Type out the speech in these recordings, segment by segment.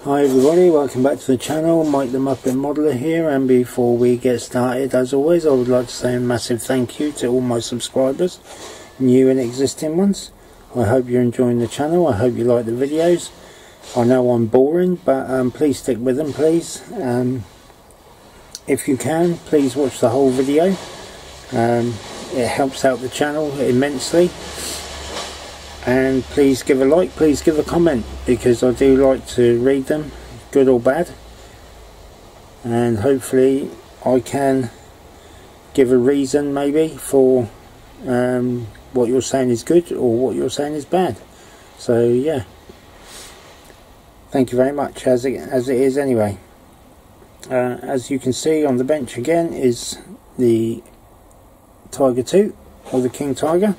Hi everybody, welcome back to the channel. Mike the Muppet Modeler here, and before we get started, as always, I would like to say a massive thank you to all my subscribers, new and existing ones. I hope you're enjoying the channel. I hope you like the videos. I know I'm boring, but please stick with them, please. If you can, please watch the whole video. It helps out the channel immensely. And please give a like, please give a comment, because I do like to read them, good or bad, and hopefully I can give a reason maybe for what you're saying is good or what you're saying is bad. So yeah, thank you very much, as it is anyway. As you can see on the bench again is the Tiger 2, or the King Tiger.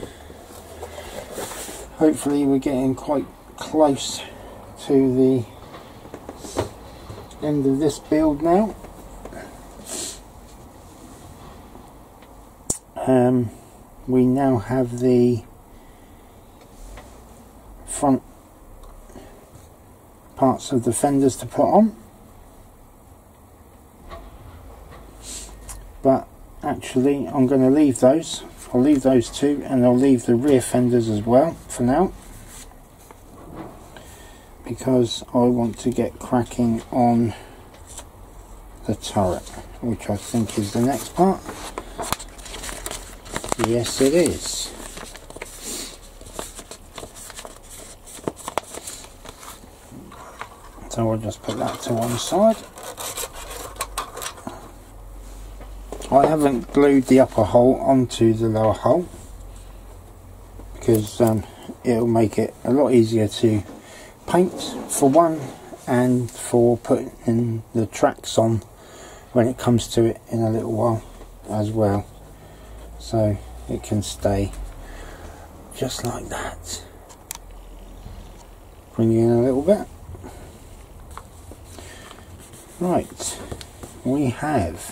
Hopefully we're getting quite close to the end of this build now. We now have the front parts of the fenders to put on, but actually I'm going to leave those. I'll leave those two, and I'll leave the rear fenders as well for now, because I want to get cracking on the turret, which I think is the next part. Yes, it is. So I'll just put that to one side. I haven't glued the upper hull onto the lower hull, because it'll make it a lot easier to paint for one, and for putting in the tracks on when it comes to it in a little while as well, so it can stay just like that. Bring it in a little bit. Right, we have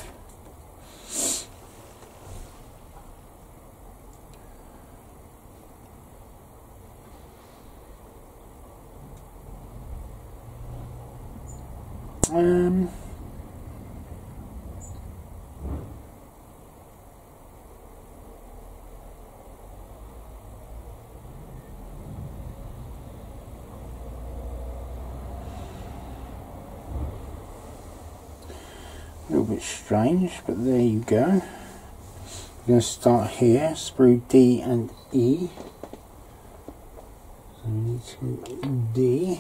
a little bit strange, but there you go. I'm going to start here, sprue D and E. So we need to D,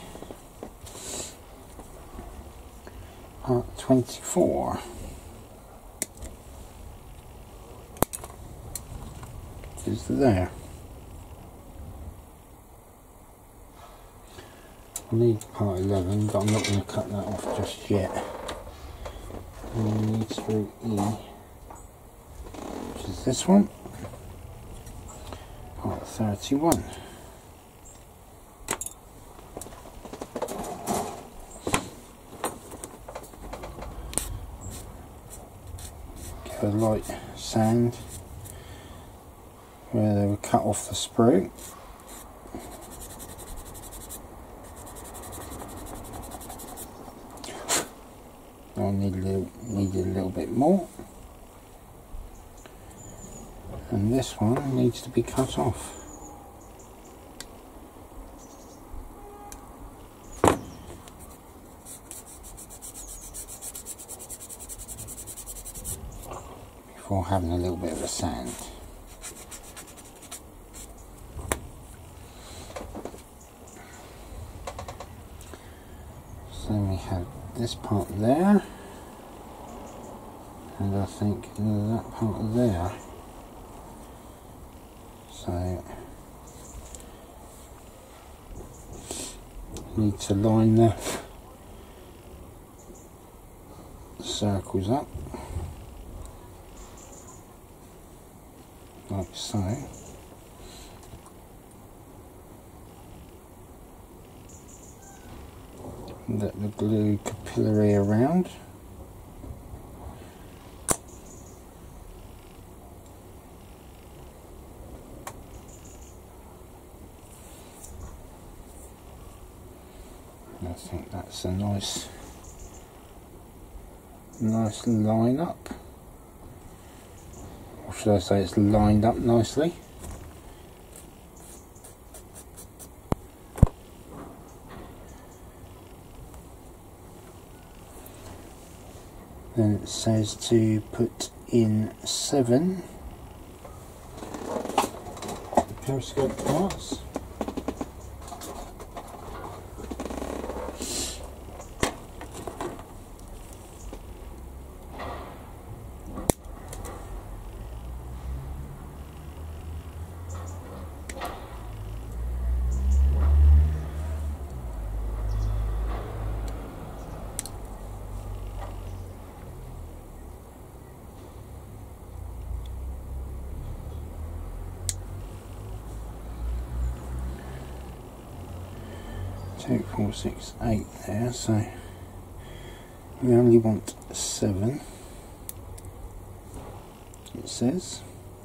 part 24. Is there. I need part 11, but I'm not going to cut that off just yet. And we need sprue E, which is this one, part 31. Give a light sand where they would cut off the sprue. I needed a little bit more, and this one needs to be cut off. Before having a little bit of a sand. So we have this part there, and I think that part there. So need to line the circles up like so. Let the glue capillary around. think that's a nice line up, or should I say it's lined up nicely. Then it says to put in 7 periscope parts. Two, 4, 6, 8 there, so we only want 7, it says.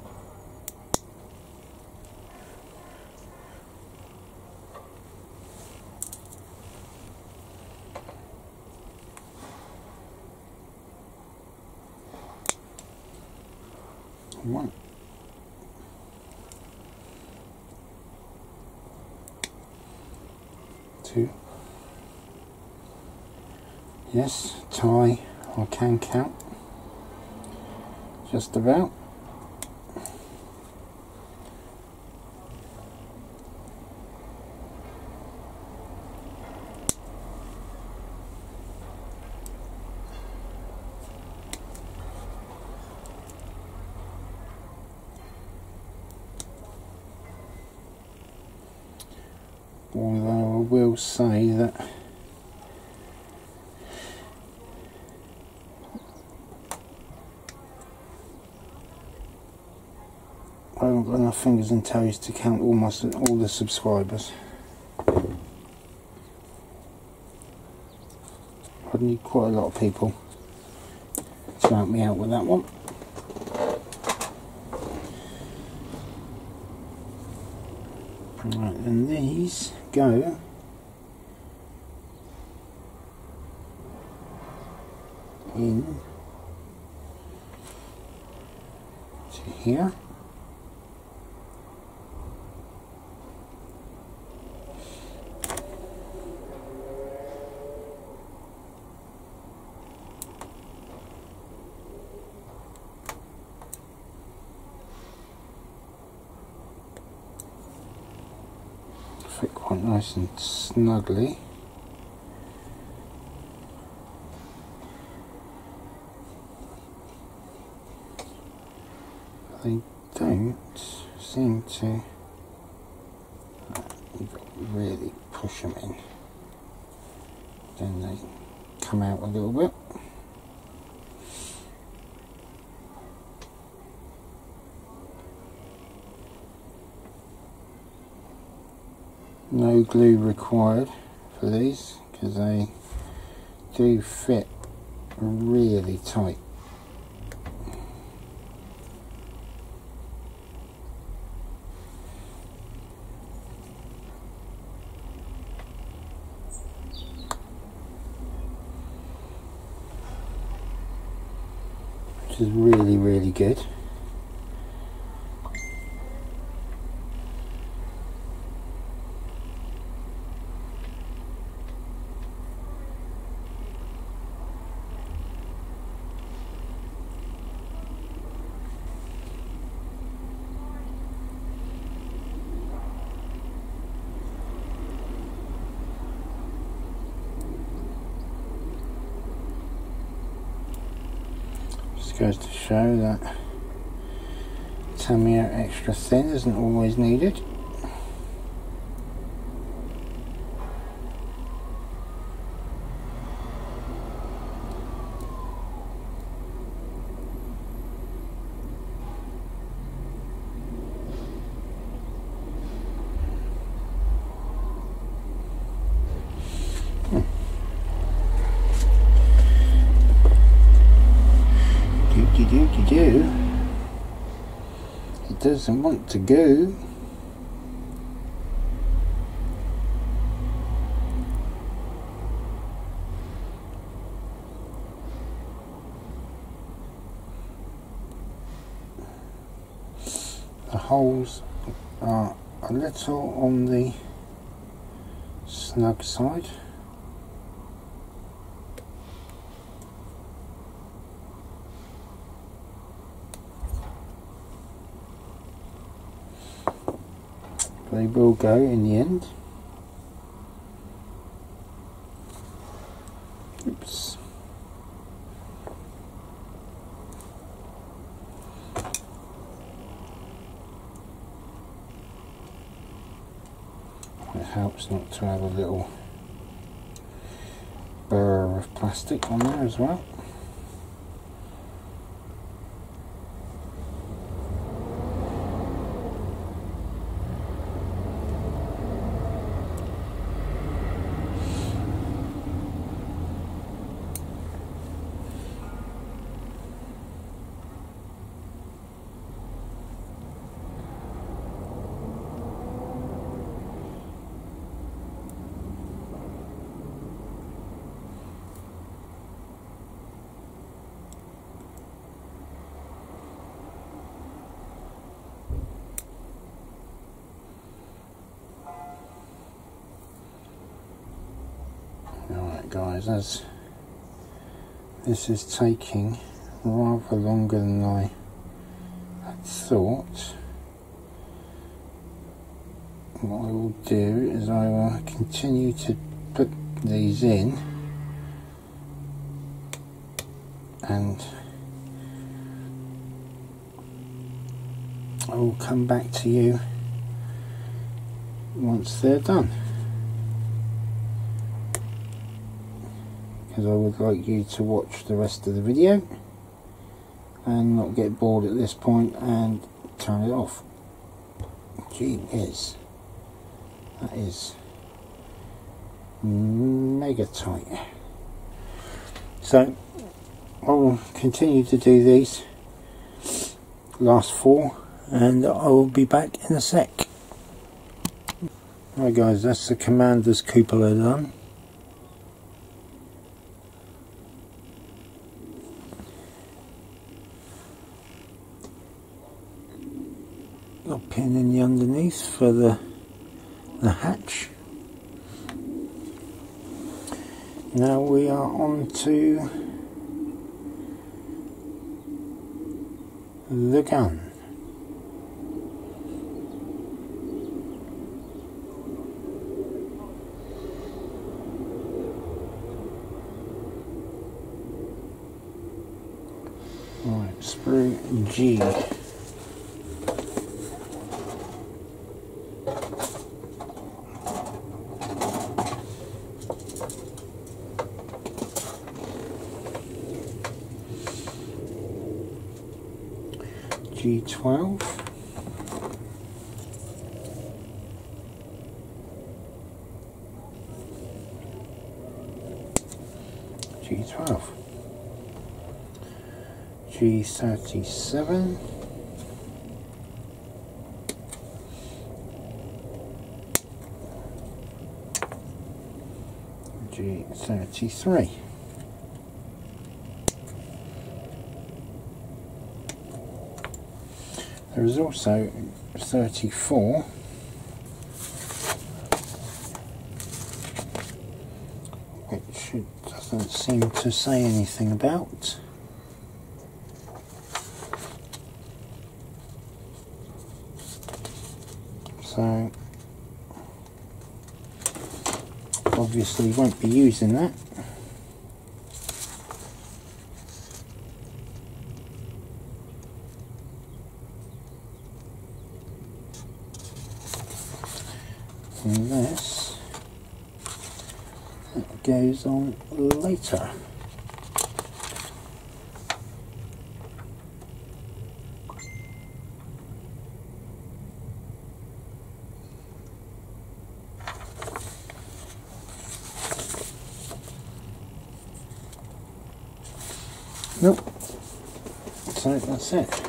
One. Two. Yes, tie, I can count, just about. Although I will say that I haven't got enough fingers and toes to count all the subscribers. I'd need quite a lot of people to help me out with that one. Right, and these go in to here. Fit quite nice and snugly. They don't seem to. You've got to really push them in, then they come out a little bit. No glue required for these because they do fit really tight. Which is really, really good. Goes to show that Tamiya extra thin isn't always needed. It doesn't want to go. The holes are a little on the snug side. They will go in the end. Oops. It helps not to have a little burr of plastic on there as well. Alright guys, as this is taking rather longer than I had thought, what I will do is I will continue to put these in, and I will come back to you once they're done, because I would like you to watch the rest of the video and not get bored at this point and turn it off. Gee whiz, that is mega tight. So I will continue to do these last 4 and I will be back in a sec. Right guys, that's the Commander's cupola done. Got a pin in the underneath for the hatch. Now we are on to the gun. Right, sprue G. G12, G12, G37, G33. There is also 34, which it doesn't seem to say anything about. So obviously won't be using that. Unless it goes on later. Nope. So that's it.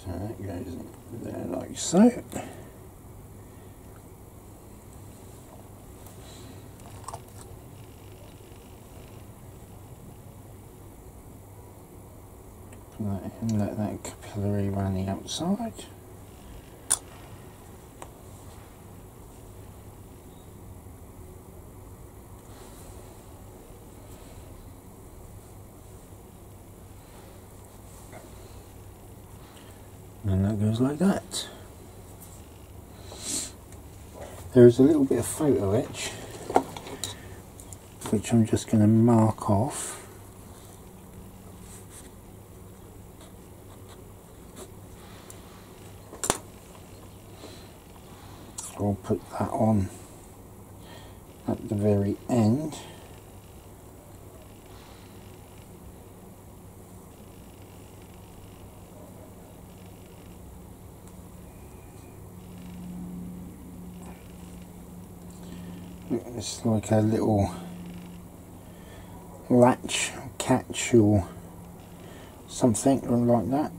So that goes there like so. Let that capillary run the outside. And that goes like that. There's a little bit of photo etch which I'm just going to mark off. I'll put that on at the very end. It's like a little latch, catch or something like that.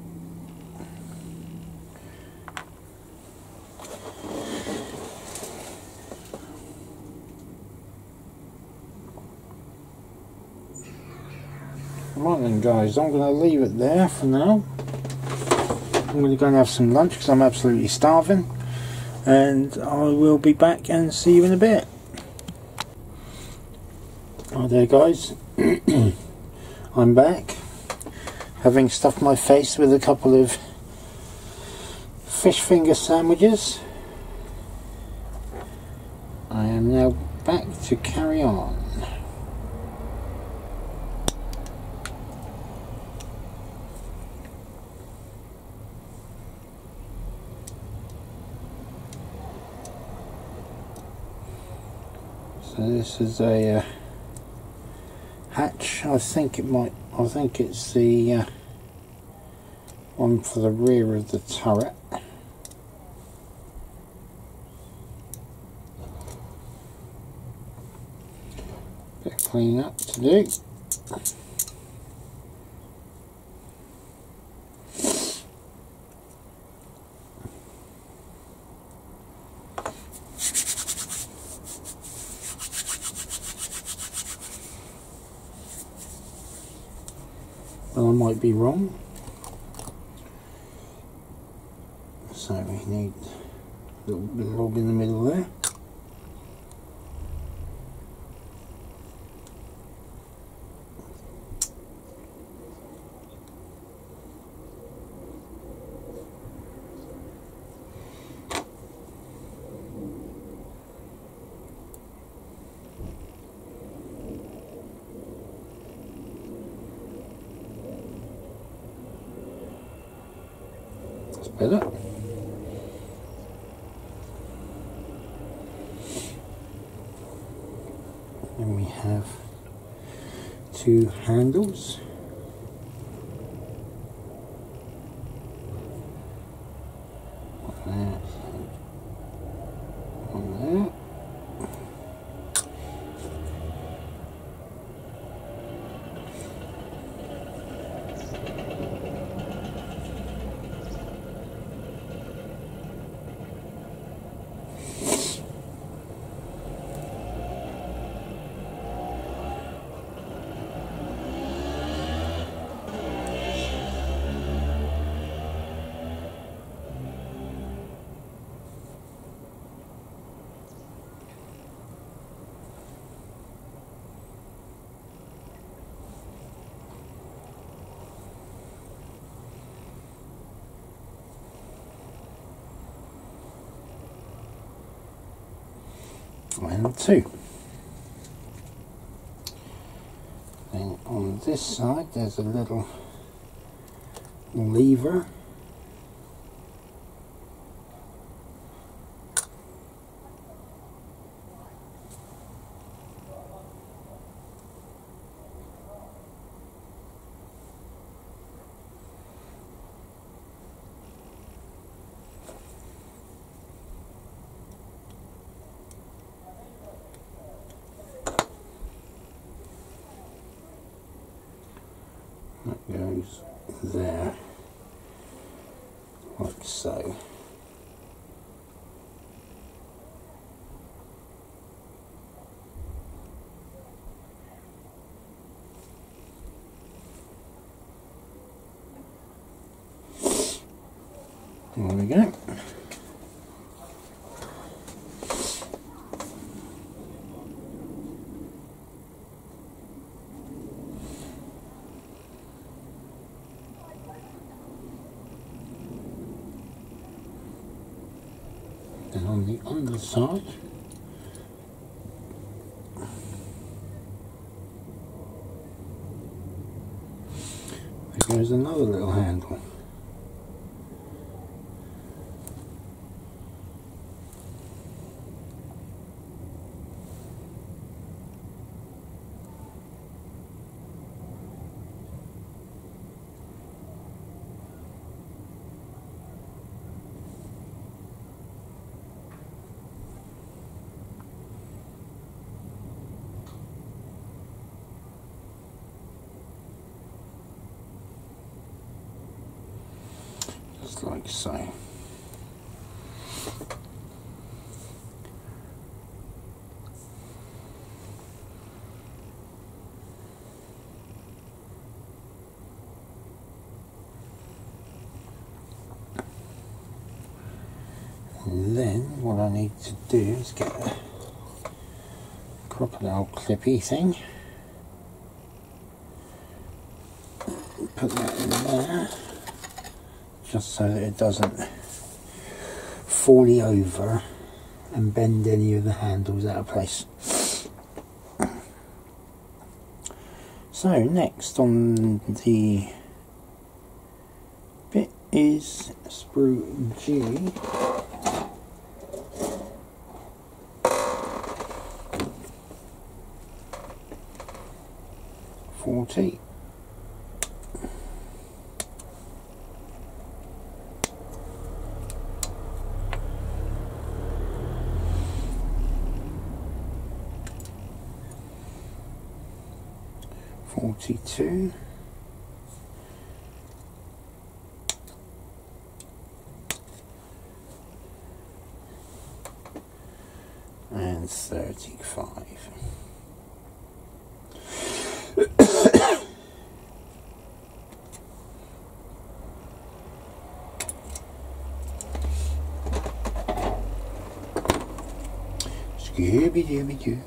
Right then guys, I'm going to leave it there for now. I'm going to go and have some lunch because I'm absolutely starving, and I will be back and see you in a bit. Hi there guys, I'm back, having stuffed my face with a couple of fish finger sandwiches. I am now back to carry on. So this is a hatch. I think it's the one for the rear of the turret. Bit of clean up to do. Well, I might be wrong. So we need a little bit of log in the middle there. That's better. And we have two handles. One there, one there. And two. Then on this side there's a little lever. That goes there. like so. There we go. And on the underside, there goes another little handle. Just like so. And then what I need to do is get a crocodile clippy thing, put that in there, just so that it doesn't fall over and bend any of the handles out of place. So next on the bit is sprue G. .40. .42. And 35. Scooby-Dooby-Doo.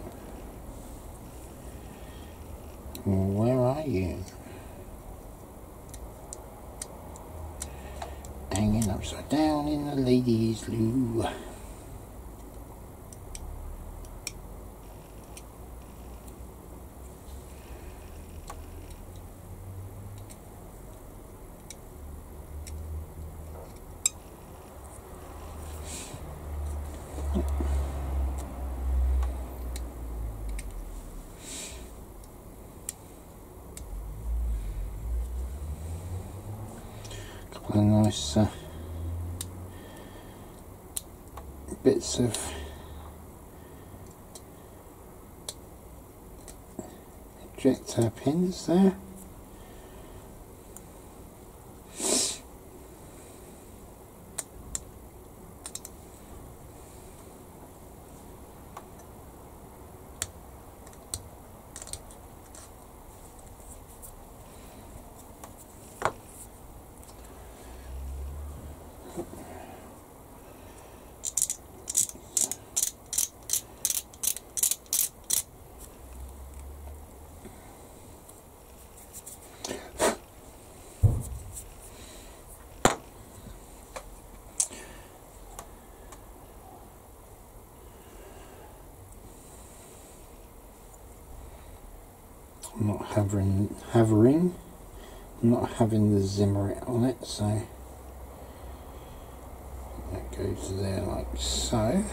Where are you? Hanging upside down in the ladies' loo. Couple of nice bits of ejector pins there. I'm not hovering, I'm not having the Zimmer on it, so that goes there like so.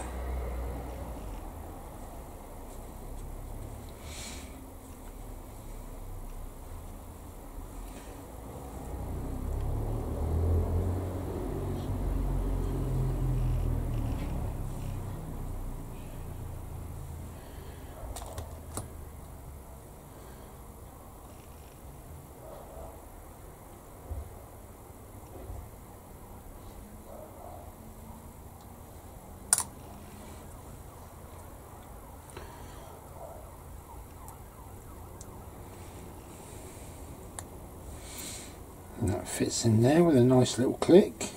fits in there with a nice little click.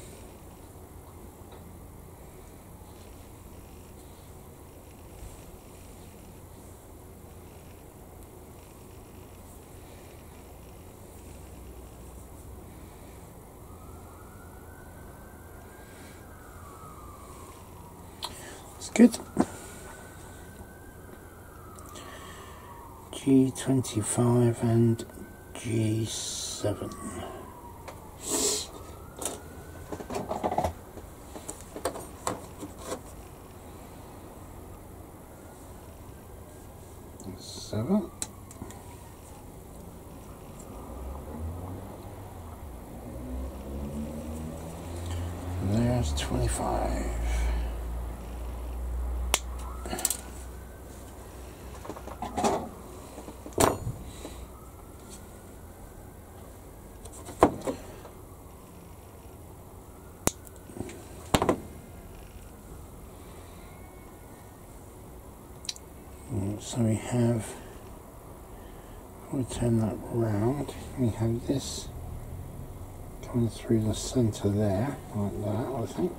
It's good. G25 and G7. Seven. And there's 25. So we have, if we turn that round, we have this coming through the centre there, like that, I think.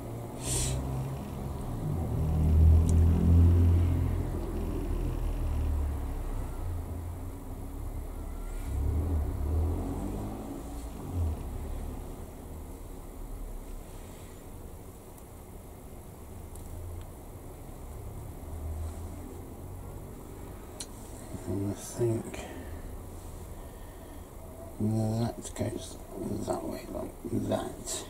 And I think that goes that way, like that.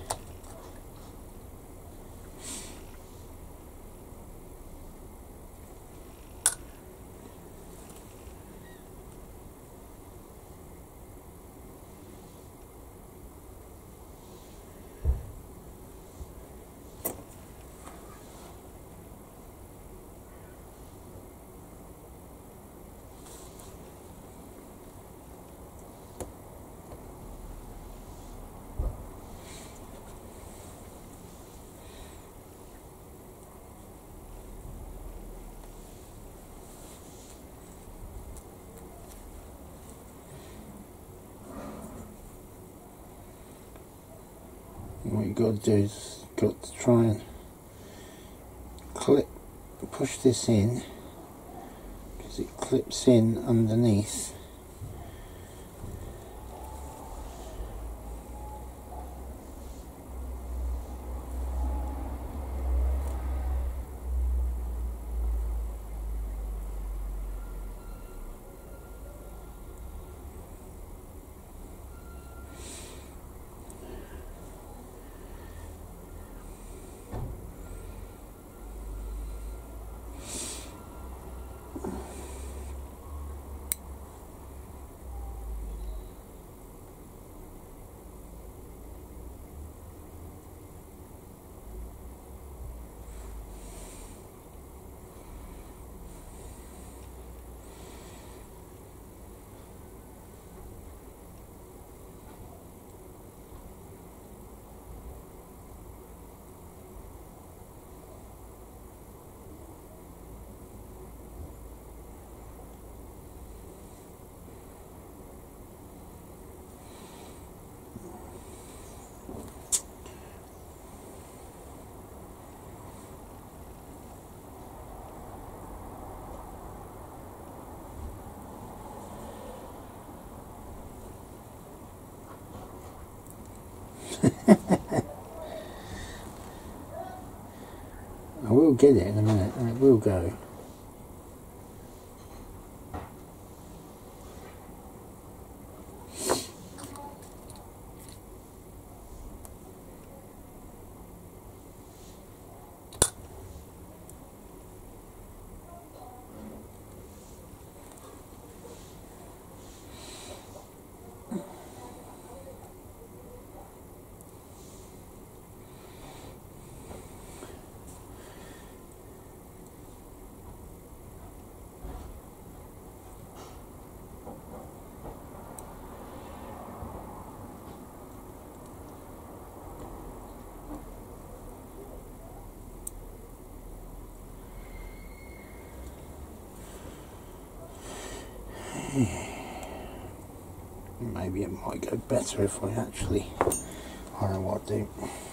What you've got to do is got to try and push this in, because it clips in underneath. I will get it in a minute, and it will go. maybe it might go better if I actually, I don't know what to do.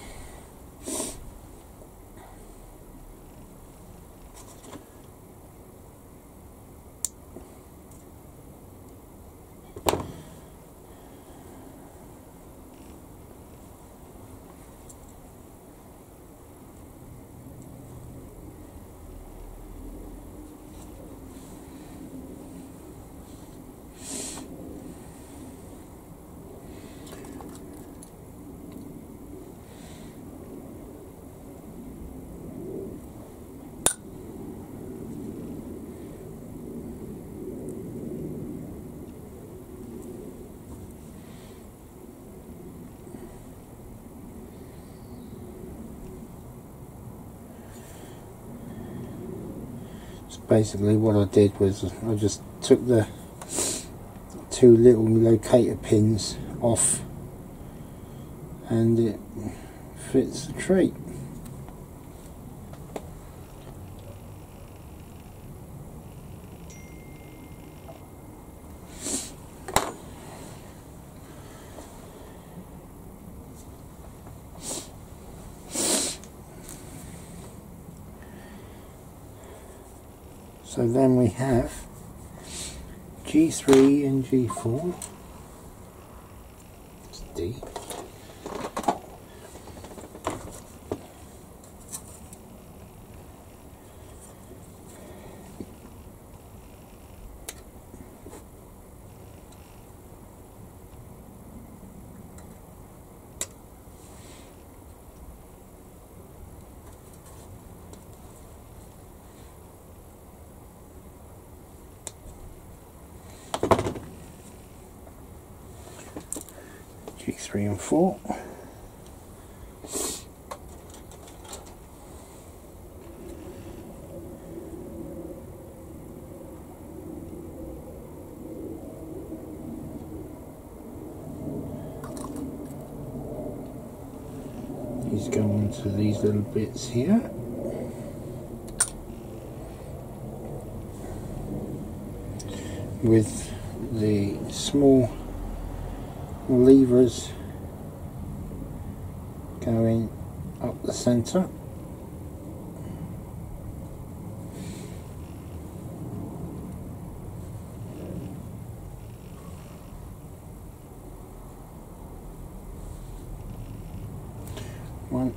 Basically what I did was I just took the two little locator pins off and it fits the tree. So then we have G3 and G4. It's D. G3 and 4. These go onto these little bits here. With the small levers going up the centre. One.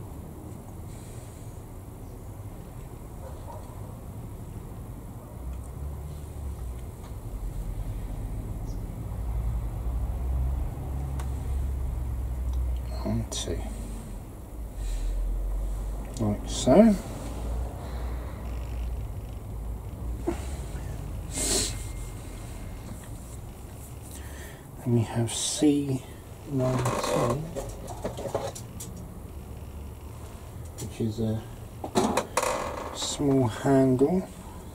And two. Like so. And we have C19, which is a small handle.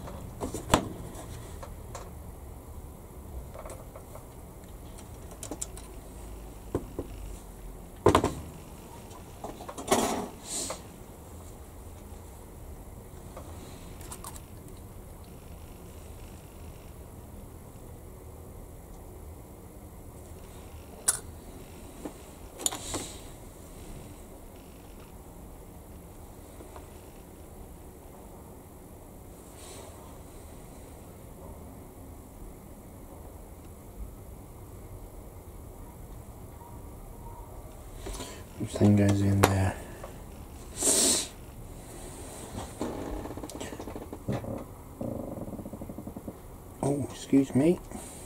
Which then goes in there. Oh, excuse me.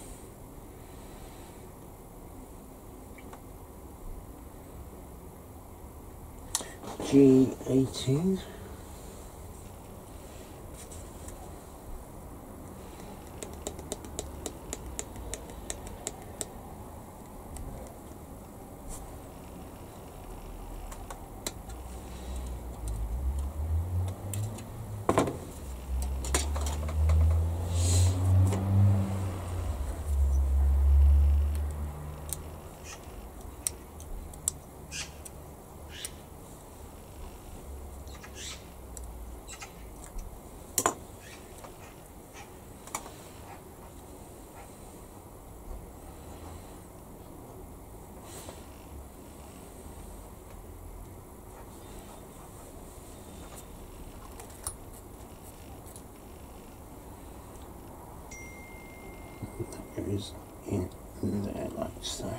G18. goes in there like so.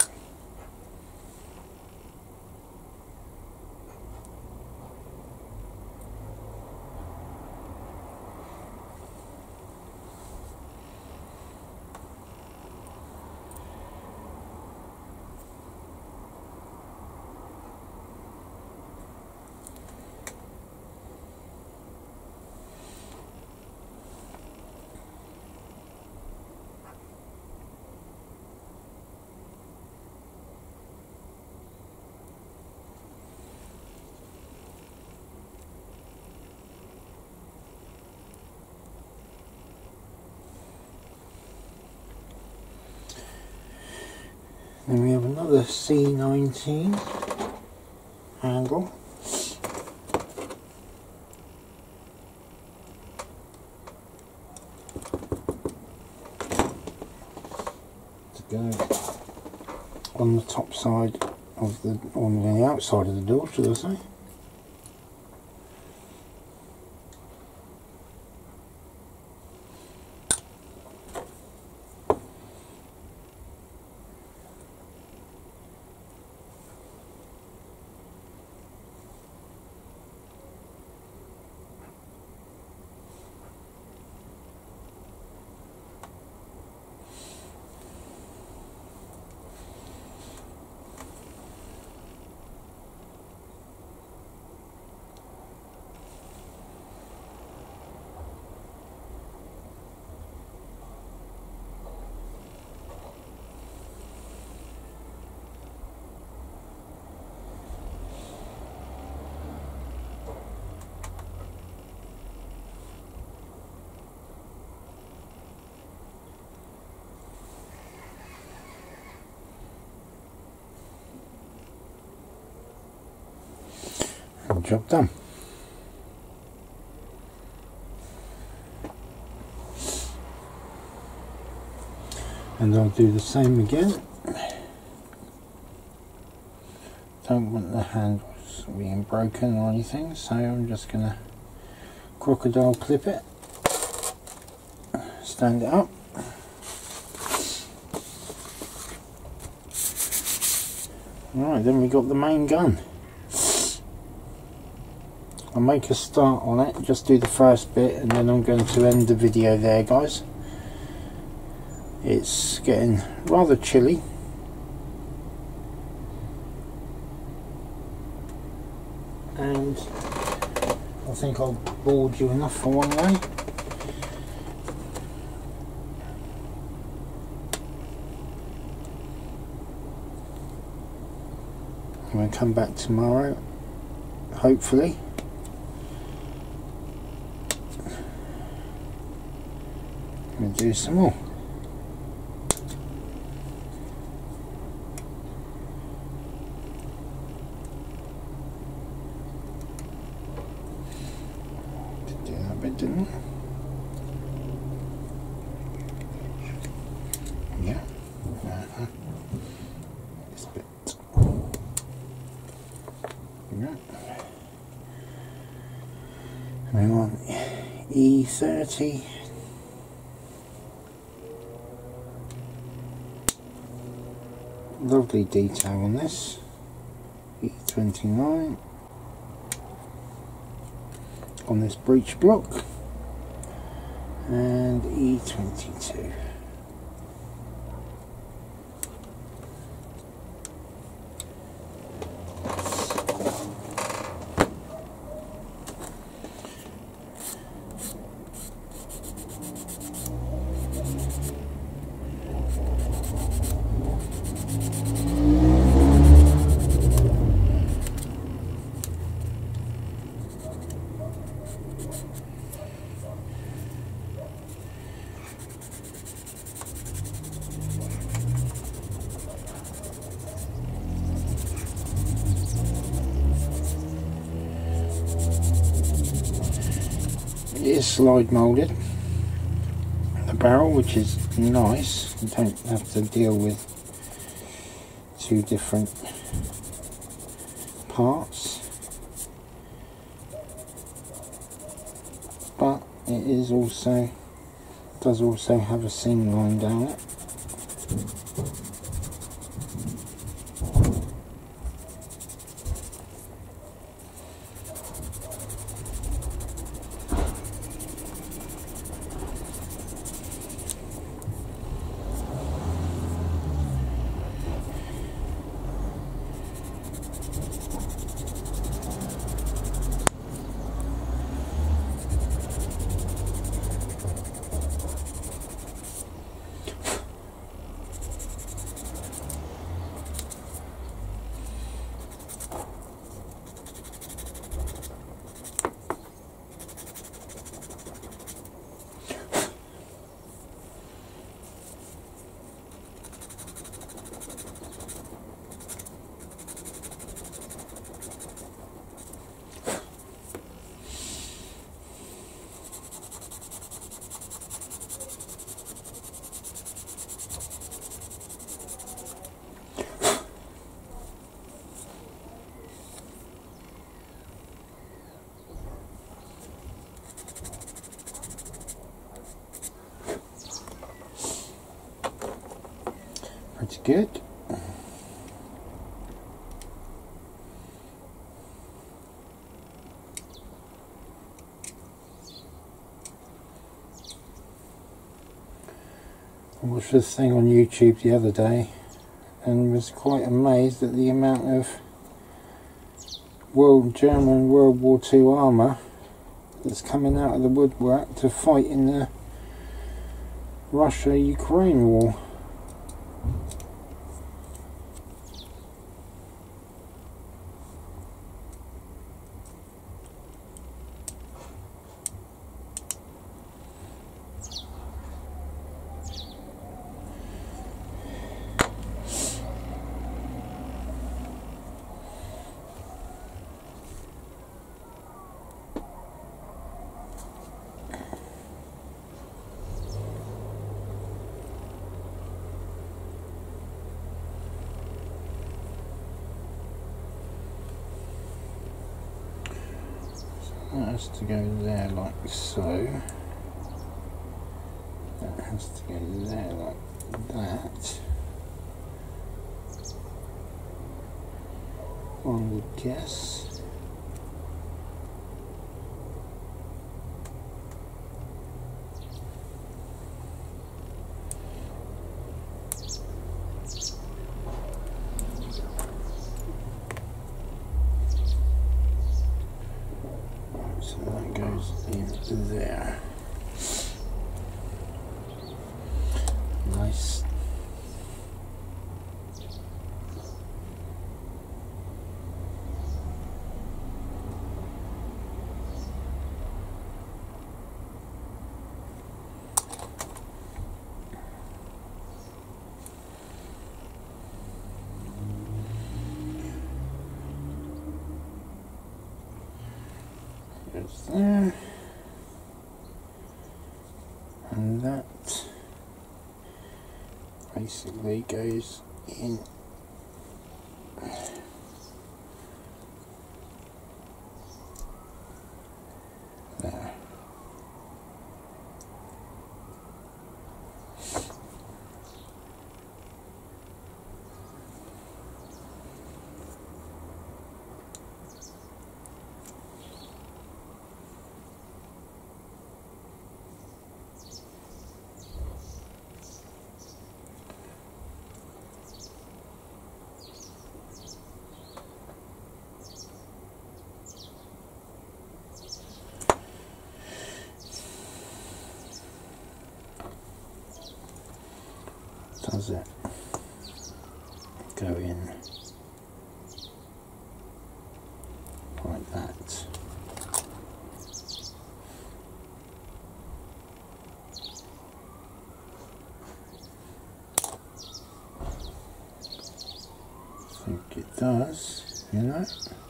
Then we have another C19 handle. To go on the top side of the, on the outside of the door, should I say. Job done. And I'll do the same again. Don't want the handles being broken or anything, so I'm just going to crocodile clip it, stand it up. Right, then we got the main gun. I'll make a start on it, just do the first bit, and then I'm going to end the video there, guys. It's getting rather chilly. And I think I've bored you enough for one day. I'm going to come back tomorrow, hopefully. And do some more. Did do that bit, didn't I? Yeah. This bit. Yeah. We want E30. Lovely detail on this. E29 on this breech block, and E22. It is slide moulded, the barrel, which is nice. You don't have to deal with two different parts, but it is also does also have a seam line down it. It's good. I watched this thing on YouTube the other day and was quite amazed at the amount of German World War II armour that's coming out of the woodwork to fight in the Russia-Ukraine war. That has to go there like so. That has to go there like that. One would guess. So that goes in there. Nice. Goes there, and that basically goes in there. Does it go in like that? I think it does, you know.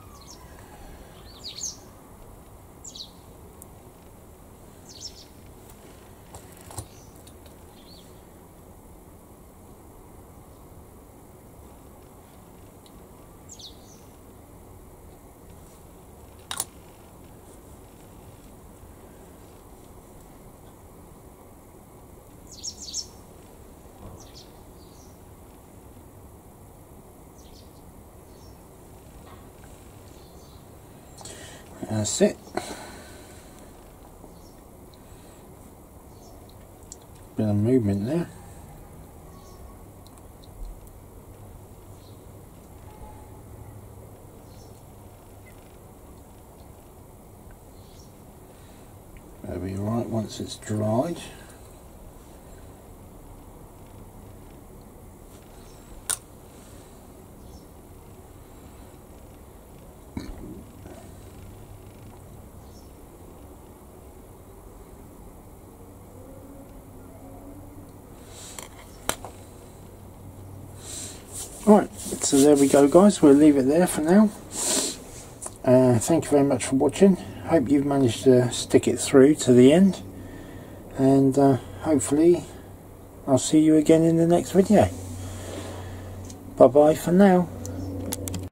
That's it. Bit of movement there. That'll be alright once it's dried. Right, so there we go guys, we'll leave it there for now. Thank you very much for watching. Hope you've managed to stick it through to the end, and hopefully I'll see you again in the next video. Bye bye for now.